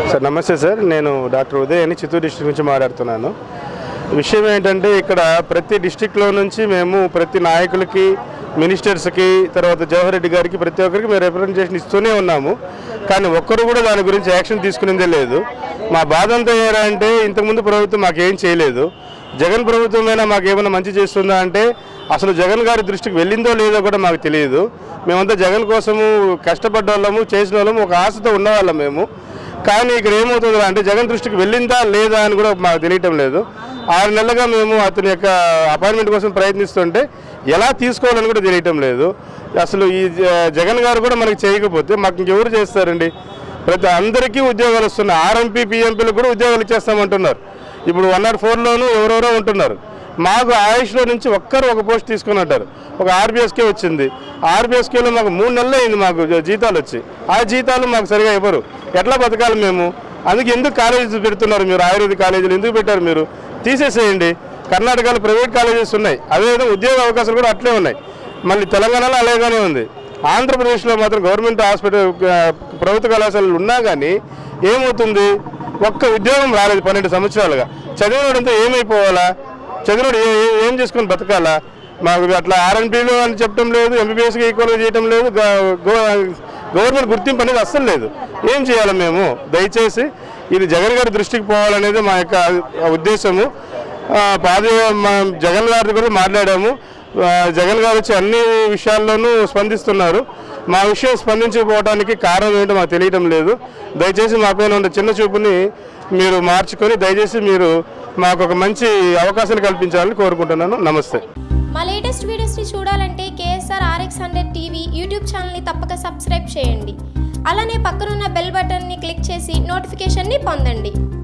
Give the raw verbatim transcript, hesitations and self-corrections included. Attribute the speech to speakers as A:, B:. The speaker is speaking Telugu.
A: సార్ నమస్తే సార్, నేను డాక్టర్ ఉదయ్ అని చిత్తూరు డిస్ట్రిక్ట్ నుంచి మాట్లాడుతున్నాను. విషయం ఏంటంటే ఇక్కడ ప్రతి డిస్ట్రిక్ట్లో నుంచి మేము ప్రతి నాయకులకి, మినిస్టర్స్కి, తర్వాత జవహర్ రెడ్డి గారికి ప్రతి ఒక్కరికి మేము రిప్రజెంటేషన్ ఇస్తూనే ఉన్నాము. కానీ ఒక్కరు కూడా దాని గురించి యాక్షన్ తీసుకునేదే లేదు. మా బాధ అంతా ఏంటంటే ఇంతకుముందు ప్రభుత్వం మాకేం చేయలేదు. జగన్ ప్రభుత్వమైనా మాకు ఏమైనా మంచి చేస్తుందా అంటే అసలు జగన్ గారి దృష్టికి వెళ్ళిందో లేదో కూడా మాకు తెలియదు. మేమంతా జగన్ కోసము కష్టపడ్డ వాళ్ళము, చేసిన వాళ్ళము, ఒక ఆశతో ఉన్నవాళ్ళం మేము. కానీ ఇక్కడ ఏమవుతుందో అంటే జగన్ దృష్టికి వెళ్ళిందా లేదా అని కూడా మాకు తెలియటం లేదు. ఆరు నెలలుగా మేము అతని యొక్క అపాయింట్మెంట్ కోసం ప్రయత్నిస్తుంటే ఎలా తీసుకోవాలని కూడా తెలియటం లేదు. అసలు ఈ జగన్ గారు కూడా మనకి చేయకపోతే మాకు ఇంకెవరు చేస్తారండి? ప్రతి అందరికీ ఉద్యోగాలు వస్తున్నాయి. ఆర్ఎంపీ పిఎంపీలకు కూడా ఉద్యోగాలు ఇచ్చేస్తామంటున్నారు. ఇప్పుడు వన్ నాట్ ఫోర్లోనూ ఎవరెవరో ఉంటున్నారు. మాకు ఆయుష్లో నుంచి ఒక్కరు ఒక పోస్ట్ తీసుకుని ఉంటారు. ఒక ఆర్బీఎస్కే వచ్చింది. ఆర్బీఎస్కేలో మాకు మూడు నెలలు అయింది మాకు జీతాలు వచ్చి. ఆ జీతాలు మాకు సరిగా ఇవ్వరు. ఎట్లా బతకాలి మేము? అందుకే ఎందుకు కాలేజీలు పెడుతున్నారు మీరు? ఆయుర్వేద కాలేజీలు ఎందుకు పెట్టారు మీరు? తీసేసేయండి. కర్ణాటకలో ప్రైవేట్ కాలేజెస్ ఉన్నాయి, అదేవిధంగా ఉద్యోగ అవకాశాలు కూడా అట్లే ఉన్నాయి. మళ్ళీ తెలంగాణలో అలాగానే ఉంది. ఆంధ్రప్రదేశ్లో మాత్రం గవర్నమెంట్ హాస్పిటల్, ప్రభుత్వ కళాశాలలు ఉన్నా కానీ ఏమవుతుంది? ఒక్క ఉద్యోగం రాలేదు పన్నెండు సంవత్సరాలుగా. చదివినోడంతా ఏమైపోవాలా? చదివినోడు ఏం చేసుకొని బతకాలా? మాకు అట్లా ఆర్ఎన్పీలు అని చెప్పడం లేదు, ఎంబీబీఎస్కి ఈక్వల్గా చేయడం లేదు, గవర్నమెంట్ గుర్తింపు అనేది అస్సలు లేదు. ఏం చేయాలి మేము? దయచేసి ఇది జగన్ గారి దృష్టికి పోవాలనేది మా యొక్క ఉద్దేశము. పాద జగన్ గారి కూడా మాట్లాడాము. జగన్ గారు వచ్చి అన్ని విషయాల్లోనూ స్పందిస్తున్నారు. మా విషయం స్పందించకపోవడానికి కారణం ఏంటో మాకు తెలియటం లేదు. దయచేసి మా పైన ఉన్న చిన్న చూపుని మీరు మార్చుకొని దయచేసి మీరు మాకు ఒక మంచి అవకాశాలు కల్పించాలని కోరుకుంటున్నాను. నమస్తే.
B: మా లేటెస్ట్ వీడియోస్ని చూడాలంటే KSR RX hundred TV YouTube ఛానల్ని తప్పక సబ్స్క్రైబ్ చేయండి. అలానే పక్కనున్న బెల్ బటన్ని క్లిక్ చేసి నోటిఫికేషన్ని పొందండి.